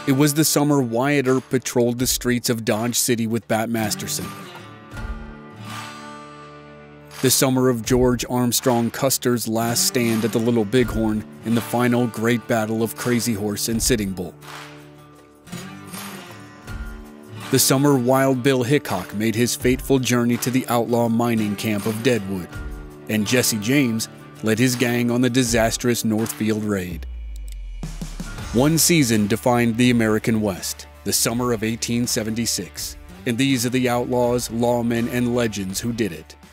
It was the summer Wyatt Earp patrolled the streets of Dodge City with Bat Masterson. The summer of George Armstrong Custer's last stand at the Little Bighorn in the final great battle of Crazy Horse and Sitting Bull. The summer Wild Bill Hickok made his fateful journey to the outlaw mining camp of Deadwood, and Jesse James led his gang on the disastrous Northfield Raid. One season defined the American West, the summer of 1876, and these are the outlaws, lawmen, and legends who did it.